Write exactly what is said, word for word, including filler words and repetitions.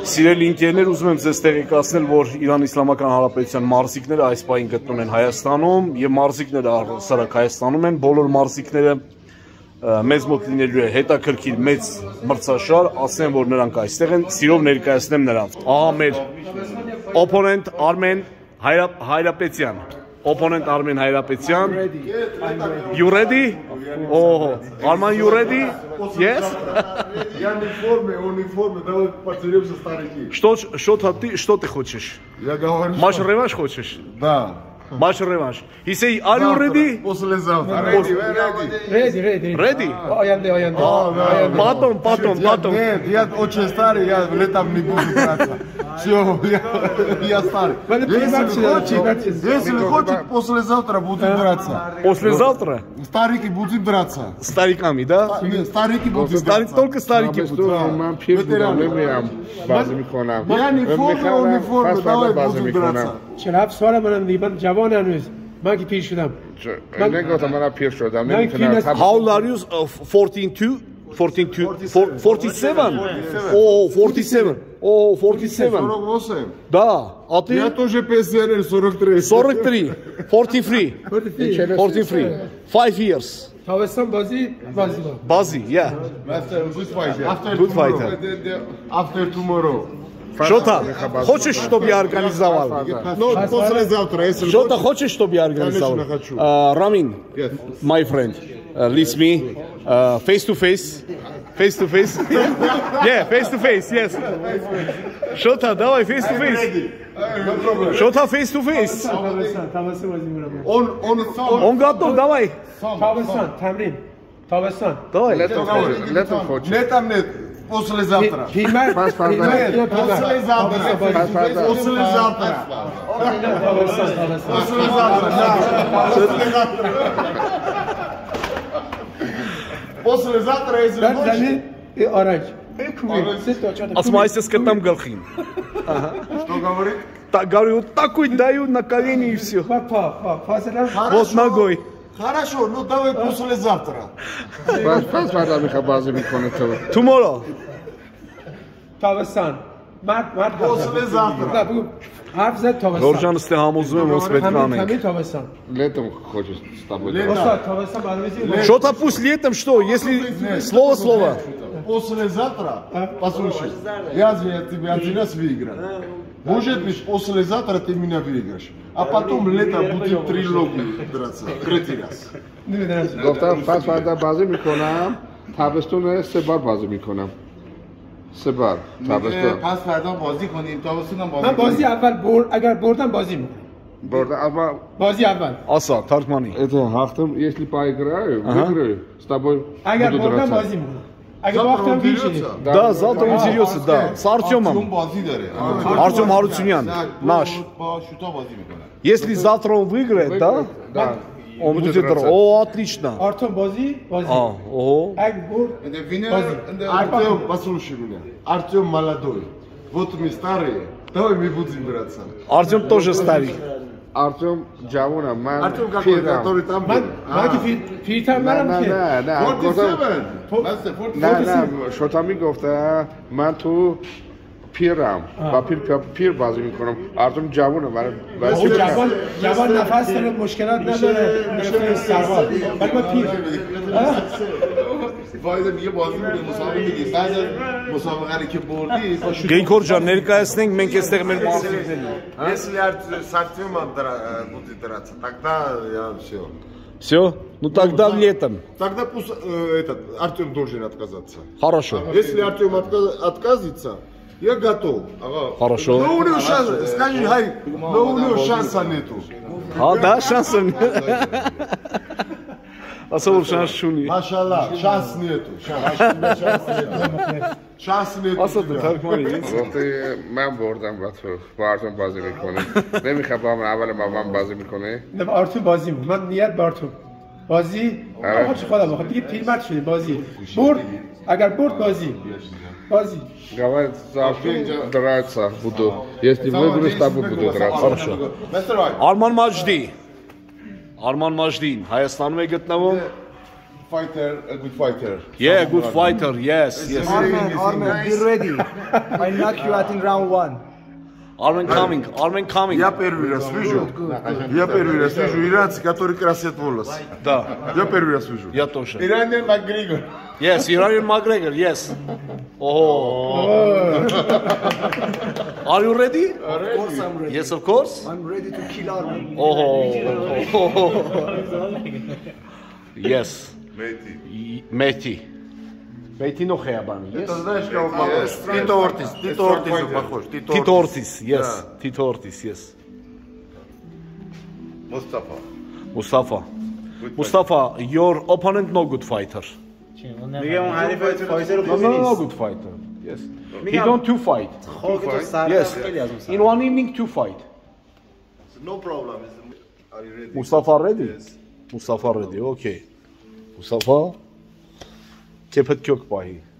Սիրելի ընկերներ, ուզում եմ ձեզ տեղեկացնել, որ Իրանի Իսլամական Հանրապետության մարզիկները այս պահին գտնվում են Հայաստանում եւ մարզիկները առհասարակ Հայաստանում են, բոլոր մարզիկները մեզ մոտ լինելու է հետաքրքիր մեծ մրցաշար, ասեմ, որ նրանք այստեղ են, սիրով ներկայացնեմ նրանց։ Ահա մեր opponent Armen Հայրապետյան, opponent Armen Հայրապետյան. You ready? Oh, Arman, you ready? Yes? Я не в форме, он не в форме, давай потеремся старики. Что, что ты, что ты хочешь? Я говорю, Матч реванш хочешь? Да. Матч реванш. He say, are you ready? Послезавтра. Ready, Ready, ready. Ready? Аянде, аянде. Потом, потом, потом. Нет, я очень старый, я летом не буду драться. Все, я, я старый. Если хочет, если хочет, послезавтра будем драться. Послезавтра? Старики будем драться. Стариками, да? Нет, старики будем Старик, драться. только старики будут. Я не в форме, он не в форме, давай будем драться. چرا سوال منم دی من جوان هنوز من که پیر شدم نگفتم من پیر شدم من نمیتونم How old are you? Uh, fourteen two? fourteen two? forty-seven? Oh, forty-seven. Oh, forty-seven. сорок восемь. Да, а ты? Я тоже пенсионер, сорок три. forty three. forty-three. forty-three. Five years. تابستان بازی بازی با Bazi, yeah. Good fighter. After Good tomorrow. fighter. After tomorrow. Что-то хочешь, чтобы я организовал? Ну, послезавтра, если Что-то хочешь, чтобы я организовал? Конечно, хочу. Uh, Ramin, Yes. my friend, uh, listen me, uh, face to face, face to face. Yeah, face to face, yes. Что-то, давай, face to face. Что-то face to face. تابستان تابستان بازی میکنم Он, он, он, Он готов, давай. تابستان تمرین تابستان Давай. لتون خوچه летом нет, послезавтра. پیرمرد پس فردا Нет, послезавтра. Послезавтра. تابستان تابستان Послезавтра, да. Послезавтра, если بعد хочешь. زمین آرنج سه تا چهار تا Ասում այսպես կտամ գլխին։ Что говорит? Так, говорю, вот такой даю на колени и все. پا پا پا فاصله Вот ногой. Хорошо, ну давай послезавтра. پس پس فردا میخواد بازی میکنه تو Tomorrow. تابستان مرد مرد Послезавтра. نه بگو حرف زد تابستان Գորջան ստե համոզում եմ, ոնց պետք է تمرین անենք։ تمرین تابستان لتون خوچه ستابل استاد تابستان برنامه‌ریزی Что-то пусть летом, что? Если слово-слово. Послезавтра, послушай, я, я тебе один раз выиграл. Может быть, послезавтра ты меня выиграешь. А потом лето будет три логи драться. Третий раз. نمیدونم گفتم پس فردا بازی میکنم تابستون سه بار بازی میکنم سه بار تابستون پس فردا بازی کنیم تابستون هم بازی من بازی اول برد اگر بردم بازی میکنم برده اما بازی اول Ասա, թարգմանի։ это хахтам если поиграю выиграю с тобой اگر буду بردم драться بازی میکنم اگر باختم بیشی Да, завтра он дерется, да. С اون Артемом. بازی داره Артем Харутюнян, наш. با شوتا بازی میکنه Если завтра он выиграет, да? да Он Будет будет... драться. О, отлично. آرتون بازی بازی А, ого. اگر برد And the winner بازی and the Артем, послушай меня. Артем молодой. Вот мы старые. Давай мы будем драться. Артем тоже старик. артем جوونم من Артем какой, پیرم который там من был? من که پیر- پیرتر نه منم نه که نه نه گفتم forty-seven. نه نه شوتا میگفته من تو پیرم با پیر پیر بازی میکنم ارتم جوونه من او جوان جوان نفس داره مشکلات نداره مثل سروال ولی من پیر فایده میگه بازی میکنه مسابقه میگه بعد از مسابقه که بردی با شوت Գեյքոր ջան, ներկայացնենք մենք այստեղ մեր մարզիկներին։ Если с Артемом будет драться, тогда я все. Всё? Ну тогда летом. Тогда пусть э, этот Артем должен отказаться. Хорошо. Если Артем отказ- отказывается, я готов. Хорошо. Но у него шанс, скажи, хай, но у него шанса нету. А, да, шансов нет. Ասա շանս չունի։ Машалла, шанс нету. Шанс, шанс нету. Ասա դու թարգմանի ինձ։ گفتی من بردم با تو با ارتم بازی میکنه نمیخواد با من اول با من بازی میکنه نه آرتون بازی بود من نیت به آرتون بازی آقا چه خودم بخواد دیگه پیرمرد شدی بازی برد اگر برد بازی بازی Говорит, завтра драться буду. Если выиграю, с тобой буду драться. Хорошо. Արման Մաջդի։ Արման Մաջդին Հայաստանում է գտնվում։ fighter, a good fighter. Yeah, good fighter. Yes, yes. Armen, Armen, be ready. I knock you out in round one. Armen coming. Armen coming. Я первый раз вижу. Я первый раз вижу иранца, который красит волосы. Да. Я первый раз вижу. Я тоже. Ирanian McGregor. Yes, Iranian McGregor. Yes. Oh. Are you ready? Of course I'm ready. Yes, of course. I'm ready to kill Armen. Oh. Yes. Мейти. Mehdi. Mehdi no Khayabani. Yes. Ты знаешь, кого похож? Тито Ортис. Тито Ортис похож. Tito Ortiz. Yes. Tito Ortiz. Yes. Mustafa. Mustafa. Mustafa, your opponent no good fighter. میگه اون حریفت فایزر رو No, no, no good fighter. Yes. He don't two fight. خاک تو سر Yes. خیلی از اون سر In one evening two fight. No problem. Are you ready? Mustafa ready? Mustafa ready. Okay. Mustafa. Kepet kök bahi.